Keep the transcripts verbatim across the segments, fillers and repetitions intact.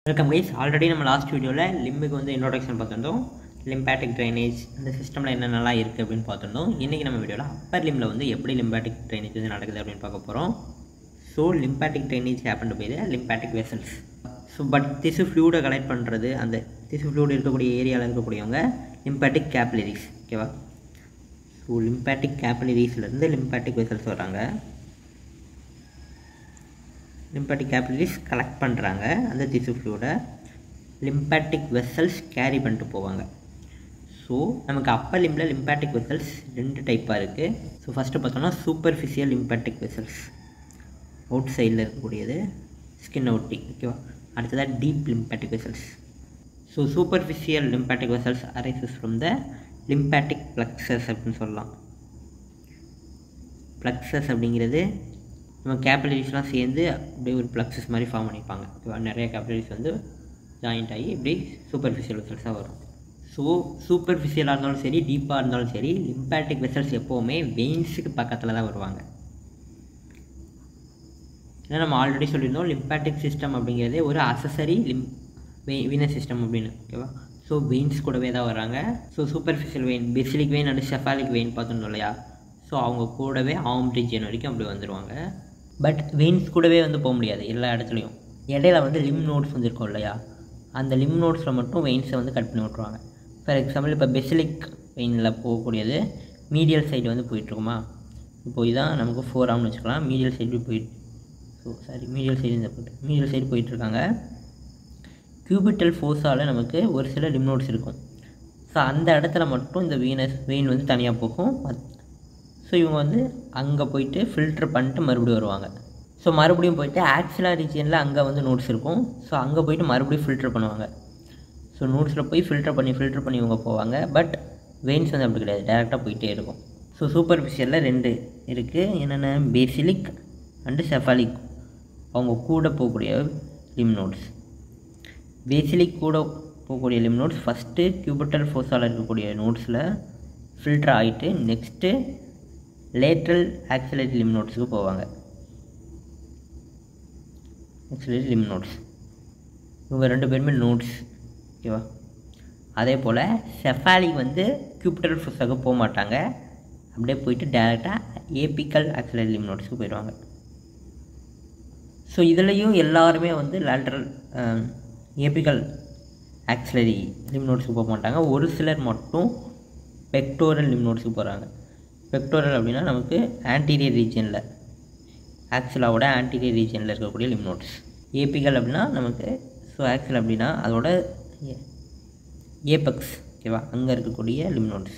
Welcome guys. Already நம்ம last வீடியோல லிம்புக்கு வந்து இன்ட்ரோடக்ஷன் பார்த்திருந்தோம். லிம்பாட்டிக் ட்ரைனேஜ் அந்த சிஸ்டம்ல என்னென்னலாம் இருக்கு அப்படினு பார்த்திருந்தோம். இன்னைக்கு நம்ம வீடியோல அப்பர் லிம்ப்ல வந்து எப்படி லிம்பாட்டிக் ட்ரைனேஜ் வந்து நடக்குது அப்படினு பார்க்க போறோம். So lymphatic drainage happen to be the lymphatic vessels. So but tissue fluid collect பண்றது அந்த tissue fluid இருக்கக்கூடிய ஏரியால இருக்கக்கூடியவங்க lymphatic capillaries. ஓகேவா? So lymphatic capillaries-ல இருந்து lymphatic vessels வராங்க. Lymphatic capillaries collect பண்றாங்க அந்த tissue fluid lymphatic vessels carry பண்ணிட்டு போவாங்க. So நமக்கு upper limbல lymphatic vessels ரெண்டு டைப்பா இருக்கு. So first பார்த்தோம்னா superficial lymphatic vessels outside ல இருக்கக்கூடியது skin outing. ஓகேவா? அடுத்ததா deep lymphatic vessels. So superficial lymphatic vessels arises from the lymphatic plexus அப்படினு சொல்லலாம். plexus அப்படிங்கிறது நம்ம கேபிலரிஸ்லாம் சேர்ந்து அப்படியே ஒரு plexus மாதிரி ஃபார்ம் பண்ணிப்பாங்க. ஓகேவா? நிறைய கேபிலரிஸ் வந்து ஜாயிண்ட் ஆகி இப்படி சூப்பர்ஃபிஷியல் வெசல்ஸாக வரும். ஸோ சூப்பர்ஃபிஷியலாக இருந்தாலும் சரி டீப்பாக இருந்தாலும் சரி லிம்பாட்டிக் வெசல்ஸ் எப்போவுமே வெயின்ஸுக்கு பக்கத்தில் தான் வருவாங்க. ஏன்னா நம்ம ஆல்ரெடி சொல்லியிருந்தோம் லிம்பாட்டிக் சிஸ்டம் அப்படிங்கிறதே ஒரு accessory lymph way venous system அப்படின்னு. ஓகேவா? ஸோ வெயின்ஸ் கூடவே தான் வராங்க. So superficial vein basilic vein and cephalic vein பார்த்தோம் இல்லையா? ஸோ அவங்க கூடவே ஆர்ம் ரீஜியன் வரைக்கும் அப்படி வந்துடுவாங்க. பட் வெயின்ஸ் கூடவே வந்து போக முடியாது எல்லா இடத்துலையும். இடையில வந்து லிம் நோட்ஸ் வந்து இருக்கும் இல்லையா? அந்த லிம் நோட்ஸில் மட்டும் வெயின்ஸை வந்து கட் பண்ணி விட்ருவாங்க. ஃபார் எக்ஸாம்பிள் இப்போ பெசிலிக் வெயினில் போகக்கூடியது மீடியல் சைடு வந்து போயிட்டுருக்குமா? இப்போ இதான் நமக்கு ஃபோர் ஆம்னு வச்சுக்கலாம். மீடியல் சைடு போயிட்டு ஸோ சாரி மீடியல் சைடு இந்த போய்ட்டு மீடியல் சைடு போயிட்டுருக்காங்க. கியூபிட்டல் ஃபோர்ஸால் நமக்கு ஒரு சில லிம் நோட்ஸ் இருக்கும். ஸோ அந்த இடத்துல மட்டும் இந்த வீனஸ் வெயின் வந்து தனியாக போகும். ஸோ இவங்க வந்து அங்கே போயிட்டு ஃபில்ட்ரு பண்ணிட்டு மறுபடியும் வருவாங்க. ஸோ மறுபடியும் போயிட்டு ஆக்சிலர் ரீஜியனில் அங்கே வந்து நோட்ஸ் இருக்கும். ஸோ அங்கே போயிட்டு மறுபடியும் ஃபில்ட்ரு பண்ணுவாங்க. ஸோ நோட்ஸில் போய் ஃபில்ட்ரு பண்ணி ஃபில்ட்ரு பண்ணி இவங்க போவாங்க. பட் வெயின்ஸ் வந்து அப்படி கிடையாது, டேரெக்டாக போயிட்டே இருக்கும். ஸோ சூப்பர்ஃபிஷியலில் ரெண்டு இருக்குது. என்னென்ன பேசிலிக் அண்டு செஃபாலிக். அவங்க கூட போகக்கூடிய லிம் நோட்ஸ். பேசிலிக் கூட போகக்கூடிய லிம் நோட்ஸ் ஃபஸ்ட்டு கியூபிட்டல் ஃபோர்ஸால் இருக்கக்கூடிய நோட்ஸில் ஃபில்ட்ரு ஆகிட்டு நெக்ஸ்ட்டு லேட்ரல் ஆக்சிலரி லிம் நோட்ஸுக்கு போவாங்க. ஆக்சிலரி லிம் நோட்ஸ் இவங்க ரெண்டு பேருமே நோட்ஸ். ஓகேவா? அதே போல் செஃபாலிக் வந்து கியூபிட்டல் ஃபோர்ஸாக போக மாட்டாங்க. அப்படியே போயிட்டு டேரெக்டாக ஏபிக்கல் ஆக்சிலரி லிம் நோட்ஸுக்கு போயிடுவாங்க. ஸோ இதுலேயும் எல்லாருமே வந்து லேட்ரல் ஏபிக்கல் ஆக்சிலரி லிம் நோட்ஸுக்கு போக மாட்டாங்க. ஒரு சிலர் மட்டும் பெக்டோரல் லிம் நோட்ஸுக்கு போகிறாங்க. பெக்டோரல் அப்படின்னா நமக்கு ஆன்டீரியர் ரீஜனில் ஆக்சிலாவோட ஆன்டீரியர் ரீஜனில் இருக்கக்கூடிய லிம் நோட்ஸ். ஏபிக்கல் அப்படின்னா நமக்கு ஸோ ஆக்சில் அப்படின்னா அதோட ஏபெக்ஸ். ஓகேவா? அங்கே இருக்கக்கூடிய லிம் நோட்ஸ்.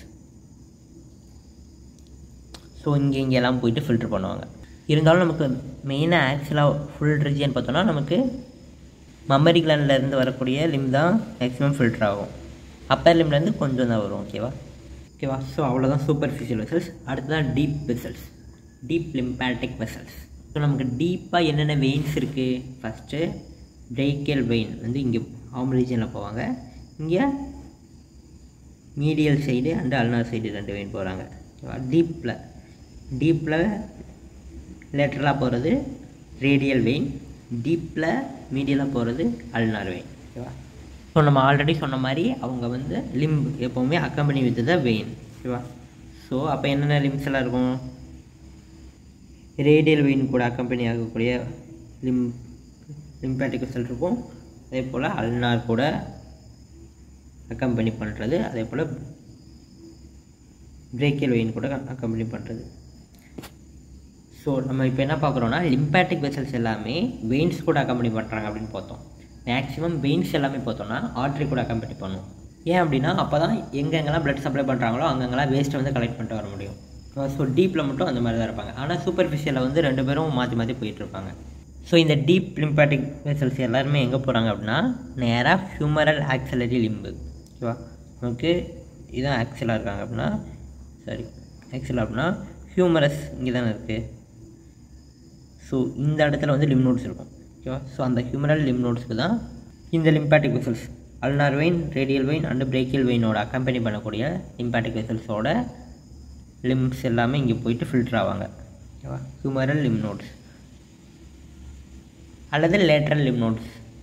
ஸோ இங்கே இங்கெல்லாம் போயிட்டு ஃபில்ட்ரு பண்ணுவாங்க. இருந்தாலும் நமக்கு மெயினாக ஆக்சிலாக ஃபுல் ரீஜியன் பார்த்தோன்னா நமக்கு மம்மரி கிளாண்ட்லேருந்து வரக்கூடிய லிம் தான் மேக்ஸிமம் ஃபில்ட்ரு ஆகும். அப்பர் லிம்லேருந்து கொஞ்சம் தான் வரும். ஓகேவா? ஓகேவா? ஸோ அவ்வளோதான் சூப்பர்ஃபிஷியல் வெசல்ஸ். அடுத்ததான் deep vessels, deep lymphatic vessels. So நமக்கு டீப்பாக என்னென்ன வெயின்ஸ் இருக்குது? ஃபஸ்ட்டு பிரேக்கியல் வெயின் வந்து இங்கே ஆர்ம் ரீஜனில் போவாங்க. இங்கே medial side and ulnar side ரெண்டு வெயின் போகிறாங்க. ஓகேவா? டீப்பில் டீப்பில் லேட்டரலாக போகிறது ரேடியல் வெயின், டீப்பில் மீடியலாக போகிறது அல்னார் வெயின். ஓகேவா? ஸோ நம்ம ஆல்ரெடி சொன்ன மாதிரி அவங்க வந்து லிம்ப் எப்போவுமே அக்கம்பெனி வித் த வெயின். ஓகேவா? ஸோ அப்போ என்னென்ன லிம்ஸ் எல்லாம் இருக்கும்? ரேடியல் வெயின் கூட அக்கம்பெனி ஆகக்கூடிய லிம் லிம்பாட்டிக் வெசல் இருக்கும். அதே போல் அல்னார் கூட அக்கம்பெனி பண்ணுறது. அதே போல் பிரேக்கியல் வெயின் கூட அக்கம்பெனி பண்ணுறது. ஸோ நம்ம இப்போ என்ன பார்க்குறோன்னா லிம்பாட்டிக் வெசல்ஸ் எல்லாமே வெயின்ஸ் கூட அக்கம்பெனி பண்ணுறாங்க அப்படின்னு பார்த்தோம். மேக்ஸிமம் வெயின்ஸ் எல்லாமே பார்த்தோன்னா ஆர்ட்ரி கூட அக்கம்பெனி பண்ணும். ஏன் அப்படின்னா அப்போ தான் எங்கெங்கெல்லாம் ப்ளட் சப்ளை பண்ணுறாங்களோ அங்கெங்கெல்லாம் வேஸ்ட்டை வந்து கலெக்ட் பண்ணிட்டு வர முடியும். ஸோ டீப்பில் மட்டும் அந்த மாதிரி தான் இருப்பாங்க. ஆனால் சூப்பர்ஃபிஷியலில் வந்து ரெண்டு பேரும் மாற்றி மாற்றி போயிட்டுருப்பாங்க. ஸோ இந்த டீப் லிம்பாட்டிக் வெசல்ஸ் எல்லாருமே எங்கே போகிறாங்க அப்படின்னா நேராக ஹியூமரல் ஆக்சிலரி லிம்பு. ஓகேவா? நமக்கு இதுதான் ஆக்சிலாக இருக்காங்க அப்படின்னா சாரி ஆக்சிலா அப்படின்னா ஹியூமரஸ் இங்கே தானே இருக்குது. ஸோ இந்த இடத்துல வந்து லிம் நோட்ஸ் இருக்கும். ஓகேவா? ஸோ அந்த ஹியூமரல் லிம் நோட்ஸ்க்கு தான் இந்த lymphatic vessels ulnar vein, radial vein and brachial வெயினோட அக்கம்பெனி பண்ணக்கூடிய லிம்பாட்டிக் வெசல்ஸோட லிம்ஸ் எல்லாமே இங்கே போயிட்டு ஃபில்டர் ஆவாங்க. ஓகேவா? ஹியூமரல் லிம் நோட்ஸ் அல்லது லேட்ரல் லிம் நோட்ஸ்.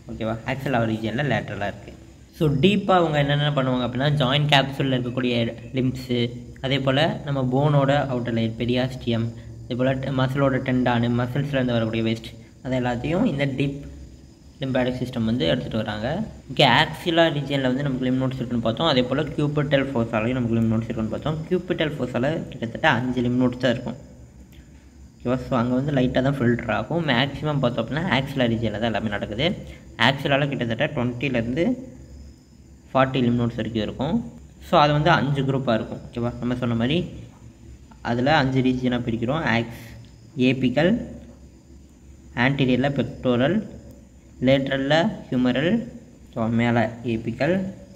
ஓகேவா. ஆக்சிலா ரீஜியனில் லேட்டரலாக இருக்குது. ஸோ டீப்பாக அவங்க என்னென்ன பண்ணுவாங்க அப்படின்னா ஜாயிண்ட் கேப்சூலில் இருக்கக்கூடிய லிம்ப்ஸு, அதே போல் நம்ம போனோட அவுட்டர் லேயர் பெரியாஸ்டியம், அதே போல் மசிலோட டெண்டானு, மசில்ஸ்லேருந்து வரக்கூடிய வேஸ்ட், அது எல்லாத்தையும் இந்த டீப் லிம்பாட்டிக் சிஸ்டம் வந்து எடுத்துகிட்டு வராங்க. ஓகே, ஆக்சிலா ரீஜியனில் வந்து நமக்கு லிம்ப் நோட்ஸ் இருக்குன்னு பார்த்தோம். அதே போல் கியூபிட்டல் ஃபோர்ஸாலையும் நமக்கு லிம்ப் நோட்ஸ் இருக்குன்னு பார்த்தோம். கியூபிட்டல் ஃபோர்ஸால் கிட்டத்தட்ட அஞ்சு லிம்ப் நோட்ஸ் தான் இருக்கும். ஓகேவா. ஸோ அங்கே வந்து லைட்டாக தான் ஃபில்டர் ஆகும். மேக்ஸிமம் பார்த்தோம் அப்படின்னா ஆக்சிலா ரீஜியனில் தான் எல்லாமே நடக்குது. ஆக்சிலாவில் கிட்டத்தட்ட டுவெண்ட்டிலேருந்து ஃபார்ட்டி லிம்ப் நோட்ஸ் வரைக்கும் இருக்கும். ஸோ அது வந்து அஞ்சு குரூப்பாக இருக்கும். ஓகேவா. நம்ம சொன்ன மாதிரி அதில் அஞ்சு ரீஜியனாக பிரிக்கிறோம். ஆக்ஸ் ஏபிக்கல், ஆன்டீரியரில் பெக்டோரல், லேட்ரலில் ஹியூமரல், ஸோ மேலே ஏபிக்கல்,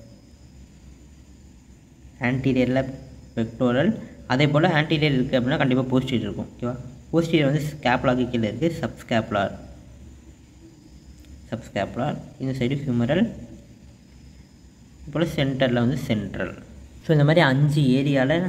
ஆன்டீரியரில் பெக்டோரல், அதே போல் ஆன்டீரியர் இருக்குது அப்படின்னா கண்டிப்பாக போஸ்டீரியர் இருக்கும். ஓகேவா. போஸ்டீரியர் வந்து ஸ்கேப்லாக்கு கீழே இருக்குது, சப்ஸ்கேப்லார் சப்ஸ்கேப்லார் இந்த சைடு ஹியூமரல், போல் சென்டரில் வந்து சென்ட்ரல். ஸோ இந்த மாதிரி அஞ்சு ஏரியாவில்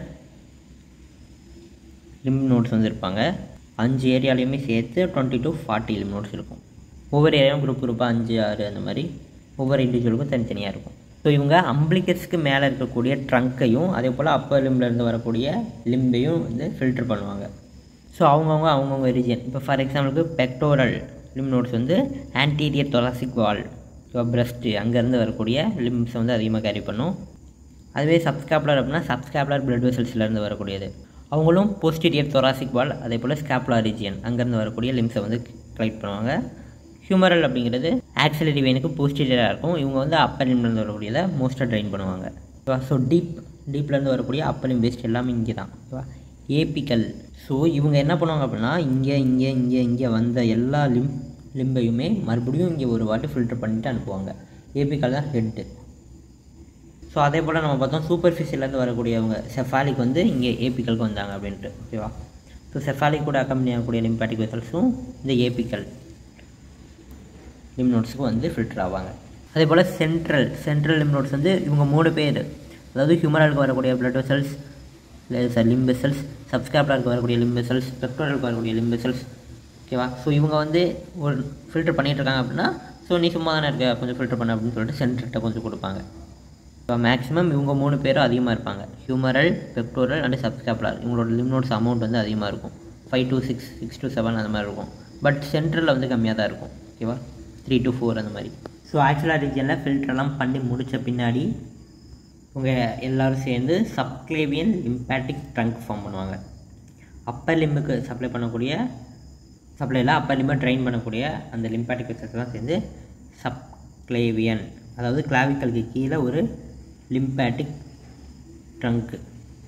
லிம்ப் நோட்ஸ் வந்து இருப்பாங்க. அஞ்சு ஏரியாலையுமே சேர்த்து twenty to forty lymph nodes இருக்கும். ஒவ்வொரு ஏரியாவும் குரூப் குரூப்பாக அஞ்சு ஆறு அந்த மாதிரி ஒவ்வொரு இண்டிவிஜுவலுக்கும் தனித்தனியாக இருக்கும். ஸோ இவங்க அம்பிளிகஸ்க்கு மேலே இருக்கக்கூடிய ட்ரங்க்கையும் அதே போல் அப்பர் லிம்ப்லேருந்து வரக்கூடிய லிம்பையும் வந்து ஃபில்டர் பண்ணுவாங்க. ஸோ அவங்கவுங்க அவங்கவுங்க ரீஜியன். இப்போ ஃபார் எக்ஸாம்பிளுக்கு பெக்டோரல் லிம்ப் நோட்ஸ் வந்து anterior thoracic wall, so breast அங்கேருந்து வரக்கூடிய லிம்ப்ஸை வந்து அதிகமாக கேரி பண்ணும். அதுவே சப்ஸ்கேப்லர் அப்படின்னா சப்ஸ்கேப்லர் பிளட் வெசல்ஸ்லேருந்து வரக்கூடியது. அவங்களும் போஸ்டீரியர் தொராசிக் வால் அதே போல் ஸ்கேப்லா ரீஜியன் அங்கேருந்து வரக்கூடிய லிம்ஸை வந்து கலெக்ட் பண்ணுவாங்க. ஹியூமரல் அப்படிங்கிறது ஆக்சிலரி வெயினுக்கு போஸ்டீரியராக இருக்கும். இவங்க வந்து அப்பர் லிம்ப்லேருந்து வரக்கூடியதை மோஸ்ட்டாக ட்ரைன் பண்ணுவாங்க. ஓகேவா. ஸோ டீப் டீப்லேருந்து வரக்கூடிய அப்பர் லிம்ப் வேஸ்ட் எல்லாமே இங்கே தான். ஓகேவா. ஏபிக்கல், ஸோ இவங்க என்ன பண்ணுவாங்க அப்படின்னா இங்கே இங்கே இங்கே இங்கே வந்த எல்லா லிம்ப் லிம்பையுமே மறுபடியும் இங்கே ஒரு வாட்டி ஃபில்டர் பண்ணிவிட்டு அனுப்புவாங்க. ஏபிக்கல் தான் ஹெட்டு. ஸோ அதே போல் நம்ம பார்த்தோம் சூப்பர்ஃபிஷியலேருந்து வரக்கூடியவங்க செஃபாலிக் வந்து இங்கே ஏபிக்கலுக்கு வந்தாங்க அப்படின்ட்டு. ஓகேவா. ஸோ செஃபாலிக் கூட அக்கம்பெனி ஆகக்கூடிய லிம்பாட்டிக் வெசல்ஸும் இந்த ஏபிக்கல் லிம்ப் நோட்ஸுக்கு வந்து ஃபில்டர் ஆவாங்க. அதே போல் சென்ட்ரல் சென்ட்ரல் லிம்ப் நோட்ஸ் வந்து இவங்க மூணு பேர், அதாவது ஹியூமரலுக்கு வரக்கூடிய பிளட் வெசல்ஸ், சார் லிம்ப் வெசல்ஸ், சப்ஸ்கேப்லருக்கு வரக்கூடிய லிம்ப் வெசல்ஸ், பெக்டோரலுக்கு வரக்கூடிய லிம்ப் வெசல்ஸ். ஓகேவா. ஸோ இவங்க வந்து ஒரு ஃபில்டர் பண்ணிகிட்டு இருக்காங்க அப்படின்னா ஸோ நீ சும்மா தானே இருக்க கொஞ்சம் ஃபில்டர் பண்ண அப்படின்னு சொல்லிட்டு சென்டர்கிட்ட கொஞ்சம் கொடுப்பாங்க. இப்போ மேக்ஸிமம் இவங்க மூணு பேரும் அதிகமாக இருப்பாங்க. ஹியூமரல், பெக்டோரல் அண்ட் சப்ஸ்கேப்லர் இவங்களோட லிம்ப் நோட்ஸ் அமௌண்ட் வந்து அதிகமாக இருக்கும். Five to six six to seven அந்த மாதிரி இருக்கும். பட் சென்ட்ரலில் வந்து கம்மியாக தான் இருக்கும். ஓகேவா. த்ரீ டு ஃபோர் அந்த மாதிரி. ஸோ ஆக்சிலா ரீஜியனில் ஃபில்டர்லாம் பண்ணி முடித்த பின்னாடி உங்கள் எல்லோரும் சேர்ந்து சப்க்ளேவியன் லிம்பாட்டிக் ட்ரங்க் ஃபார்ம் பண்ணுவாங்க. அப்பர் லிம்புக்கு சப்ளை பண்ணக்கூடிய சப்ளையில் அப்பர் லிம்பை ட்ரைன் பண்ணக்கூடிய அந்த லிம்பாட்டிக் வெசல்ஸ்லாம் சேர்ந்து சப்க்ளேவியன், அதாவது கிளாவிக்கலுக்கு கீழே ஒரு லிம்பாட்டிக் ட்ரங்க்கு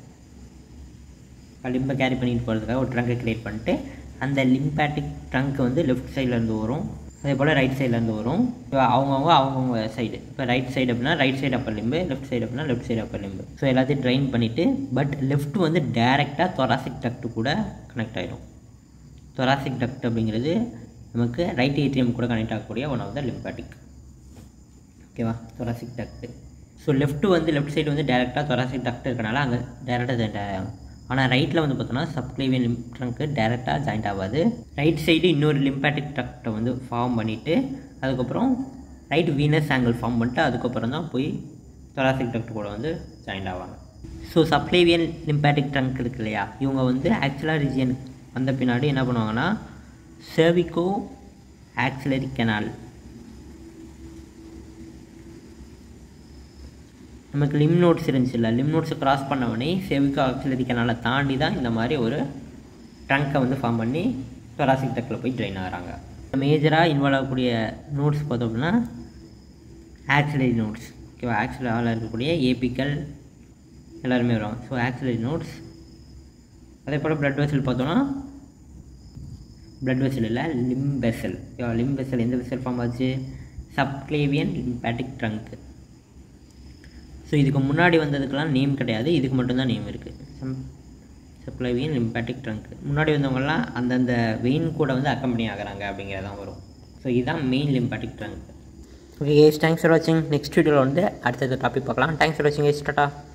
லிம்பை கேரி பண்ணிட்டு போகிறதுக்காக ஒரு ட்ரங்கை க்ரியேட் பண்ணிட்டு அந்த லிம்பாட்டிக் ட்ரங்க் வந்து லெஃப்ட் சைட்லேருந்து வரும், அதே போல் ரைட் சைட்லேருந்து வரும். இப்போ அவங்கவுங்க அவங்கவுங்க சைடு, இப்போ ரைட் சைடு அப்படின்னா right side upper limb, left side அப்படின்னா left side upper limb. So எல்லாத்தையும் ட்ரைன் பண்ணிவிட்டு பட் லெஃப்ட் வந்து டேரெக்டாக தொராசிக் டக்ட்டு கூட கனெக்ட் ஆகிடும். தொராசிக் டக்ட் அப்படிங்கிறது நமக்கு ரைட் ஏட்ரியம் கூட கனெக்ட் ஆகக்கூடிய ஒன் ஆஃப் த லிம்பாட்டிக். ஓகேவா. Thoracic duct. ஸோ லெஃப்ட்டு வந்து லெஃப்ட் சைடு வந்து டேரெக்டாக தொராசிக் டக்ட் இருக்கனால அங்கே டேரெக்டாக ஜாயிண்ட் ஆகும். ஆனால் ரைட்டில் வந்து பார்த்தோன்னா சப்க்ளேவியன் லிம்ப் ட்ரங்க்கு டேரெக்டாக ஜாயிண்ட் ஆகாது. ரைட் சைடு இன்னொரு லிம்பாட்டிக் ட்ரக்ட்டை வந்து ஃபார்ம் பண்ணிவிட்டு அதுக்கப்புறம் ரைட் வீனஸ் ஆங்கிள் ஃபார்ம் பண்ணிட்டு அதுக்கப்புறம் தான் போய் தொராசிக் டக்ட் கூட வந்து ஜாயிண்ட் ஆவாங்க. ஸோ சப்க்ளேவியன் லிம்பாட்டிக் ட்ரங்க் இருக்கு இல்லையா, இவங்க வந்து ஆக்சிலா ரீஜியன் வந்த பின்னாடி என்ன பண்ணுவாங்கன்னா செர்விகோ ஆக்சிலரி கெனால், நமக்கு லிம் நோட்ஸ் இருந்துச்சு இல்லை, லிம் நோட்ஸை கிராஸ் பண்ணவொடனே செர்விகோ ஆக்சிலரி கெனாலை தாண்டி தான் இந்த மாதிரி ஒரு ட்ரங்கை வந்து ஃபார்ம் பண்ணி தொராசிக் டக்டில் போய் ட்ரெயின் ஆகிறாங்க. மேஜராக இன்வால்வ் ஆகக்கூடிய நோட்ஸ் பார்த்தோம் அப்படின்னா ஆக்சிலரி நோட்ஸ். ஓகேவா. ஆக்சிலரில் இருக்கக்கூடிய ஏபிக்கல் எல்லாருமே வருவாங்க. So axillary nodes. அதே போல் பிளட் வெசல் பார்த்தோன்னா பிளட் வெசல் இல்லை லிம் வெசல். ஓகேவா. லிம் வெசல் எந்த வெசல் ஃபார்ம் ஆச்சு, சப்க்ளேவியன் லிம்பாட்டிக் ட்ரங்க். ஸோ இதுக்கு முன்னாடி வந்ததுக்கெல்லாம் நேம் கிடையாது, இதுக்கு மட்டும்தான் நேம் இருக்குது. Some subclavian lymphatic trunk. முன்னாடி வந்தவங்கலாம் அந்தந்த வெயின் கூட வந்து அக்கம்பெனி ஆகிறாங்க அப்படிங்கிறதான் வரும். ஸோ இதுதான் main lymphatic trunk. Okay guys, thanks for வாட்சிங். நெக்ஸ்ட் வீடியோவில் வந்து அடுத்தது டாபிக் பார்க்கலாம். தேங்க்ஸ் ஃபார் வாட்சிங் கேஸ். டாடா.